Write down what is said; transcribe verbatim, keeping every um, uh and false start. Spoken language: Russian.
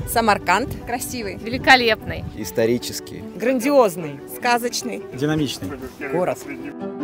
Самарканд. Красивый. Великолепный. Исторический. Грандиозный. Сказочный. Динамичный. Город.